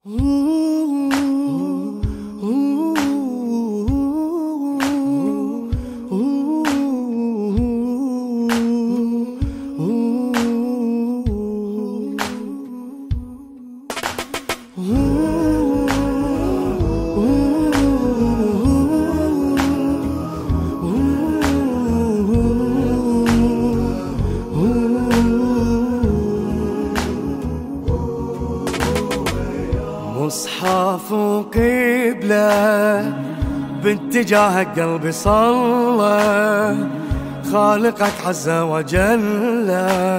مصحف وقبلة باتجاه قلبي صلى، خالقك عز وجل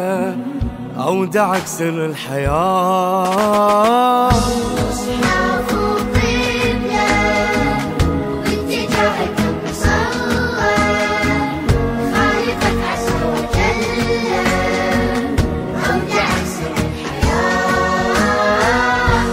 أودعك سر الحياة. مصحف وقبلة باتجاه قلبي صلى، خالقك عز وجل أودعك سر الحياة.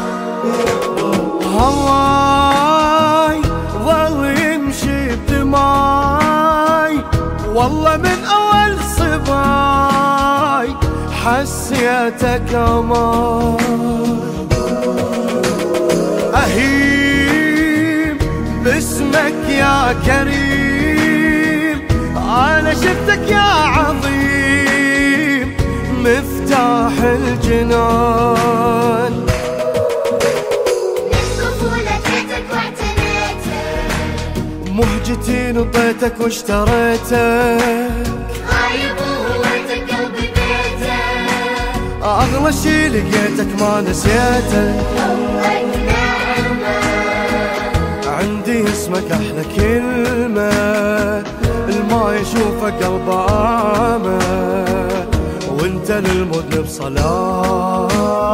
هواي ظل يمشي بدماي، والله من أول صباي حسيتك أمان. أهيم باسمك يا كريم، أنا شفتك يا عظيم مفتاح الجنان. مهجتي نطيتك واشتريتك، غايب وهويتك قلبي بيتك، أغلى شي لقيتك ما نسيتك. حبك نعمة عندي اسمك أحلى كلمة، الما يشوفك قلبه عامة، وانت للمذنب صلاة.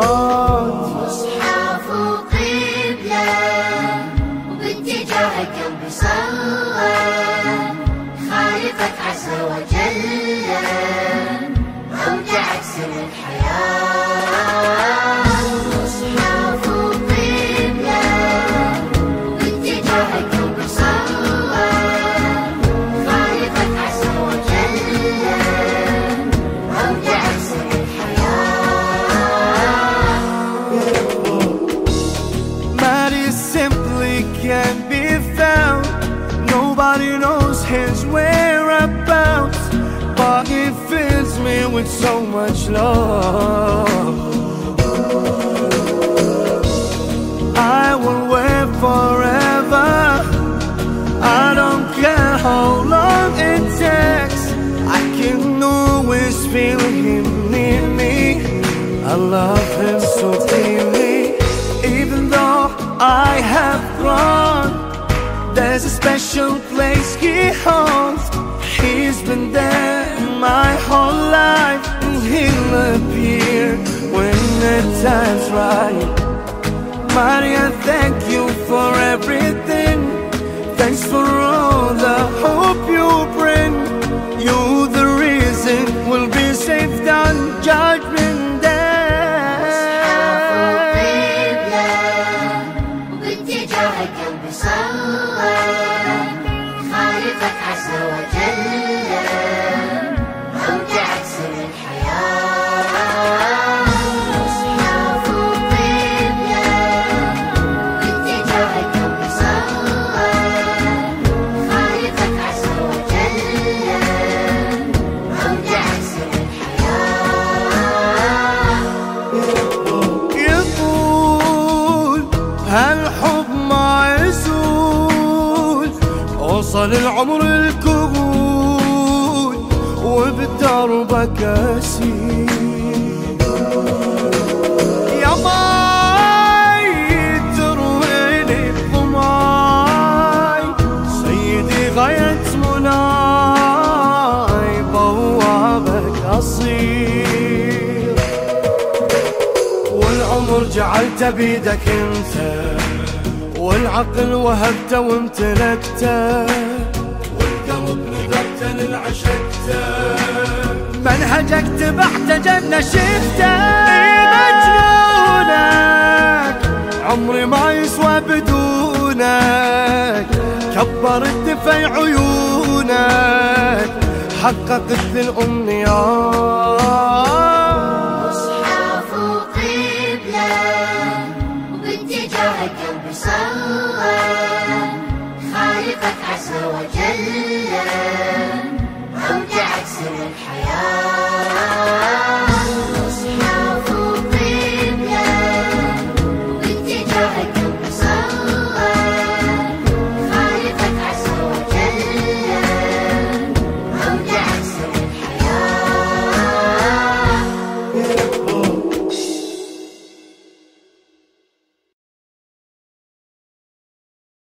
مصحف وقبلة وباتجاه قلبي صلى، خالقك عز وجل أودعك سر الحياة. مصحف وقبلة وباتجاه قلبي صلى، خالقك عز وجل أودعك سر الحياة. Mary simply can't be found. Nobody knows his whereabouts, but he fills me with so much love. I will wait forever, I don't care how long it takes. I can always feel him near me, I love him so dearly. Even though I have grown, there's a special place he holds. He's been there my whole life, and he'll appear when the time's right. Maria, thank you for everything. Thanks for all the hope you bring. You're the reason we'll be saved on Judgment Day. وباتجاه قلبي صلى، خالقك عز وجل أودعك سر الحياة. مصحف وقبلة وباتجاه قلبي صلى، خالقك عز وجل أودعك سر الحياة. يطول هالحب ما يزول، وصل العمر الكهول وبدربك أسير. يا ماي ترويني بضماي، سيدي غاية مناي بوابك أصير. والعمر جعلته بيدك انت، والعقل وهبته وامتلكته، والقلب نذرته للعشقته، منهجك تبعته جنة شفته. مجنونك عمري ما يسوى بدونك، كبرت في عيونك حققت لي الأمنيات. مصحف وقبلة وباتجاه واتجاه القلب صلى خالقك عز وجل أودعك سر الحياة